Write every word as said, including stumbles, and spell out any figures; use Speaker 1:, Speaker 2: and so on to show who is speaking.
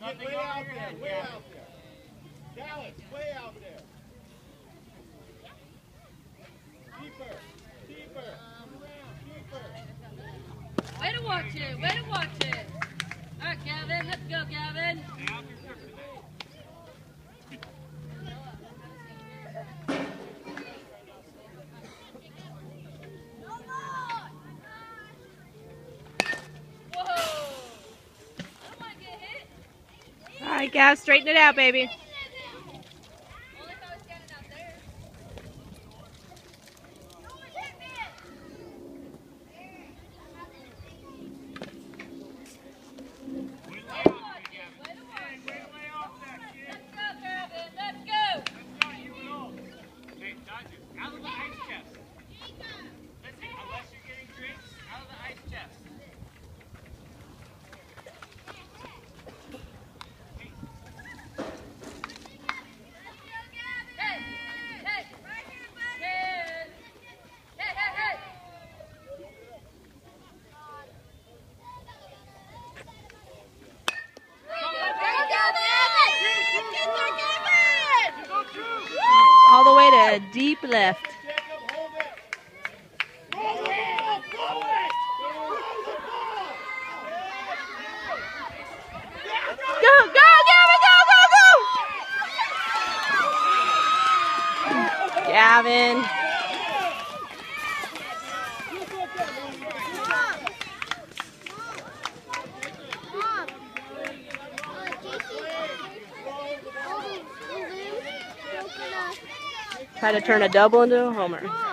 Speaker 1: Get way out there, way out there. Dallas, way out there. Deeper, deeper. Deeper.
Speaker 2: Way to watch it, way to watch it. All right, Gavin, let's go, Gavin.
Speaker 3: All right, Gav, straighten it out, baby. All the way to deep left.
Speaker 1: Go,
Speaker 3: Go, go, Gavin, go, go, go! Gavin. Try to turn a double into a homer.